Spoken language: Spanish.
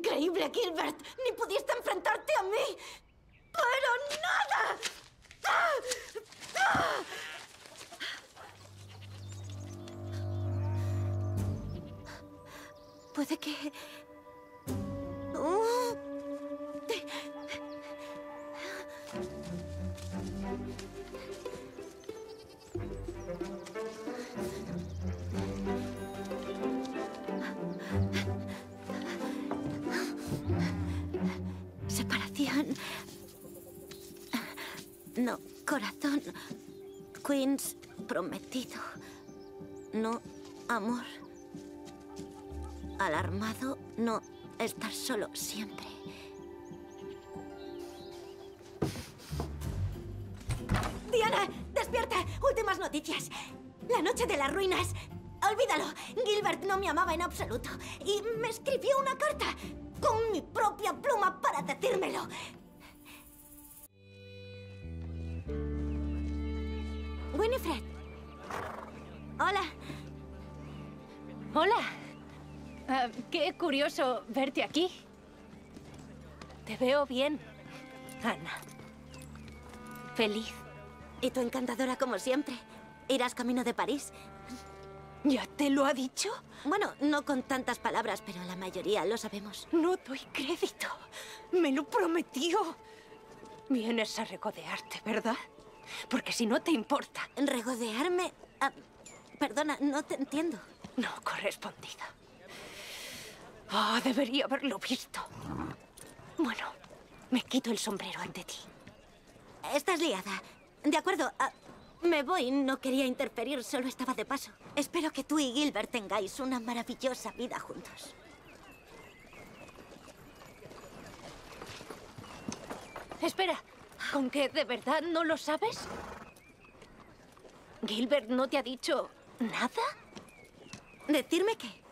increíble, Gilbert. Ni pudiste enfrentarte a mí. ¡Pero nada! Puede que... Separación. No, corazón. Queens, prometido. No, amor. Alarmado, no estar solo siempre. ¡Diana! ¡Despierta! Últimas noticias. La noche de las ruinas. Olvídalo. Gilbert no me amaba en absoluto. Y me escribió una carta con mi propia pluma para decírmelo. Winifred. Hola. Hola. Qué curioso verte aquí. Te veo bien, Ana. Feliz. Y tú encantadora como siempre. Irás camino de París. ¿Ya te lo ha dicho? Bueno, no con tantas palabras, pero la mayoría lo sabemos. No doy crédito. Me lo prometió. Vienes a regodearte, ¿verdad? Porque si no te importa... ¿Regodearme? Perdona, no te entiendo. No correspondido. Oh, debería haberlo visto. Bueno, me quito el sombrero ante ti. Estás liada. De acuerdo, me voy. No quería interferir, solo estaba de paso. Espero que tú y Gilbert tengáis una maravillosa vida juntos. Espera, ¿con qué de verdad no lo sabes? ¿Gilbert no te ha dicho nada? ¿Decirme qué?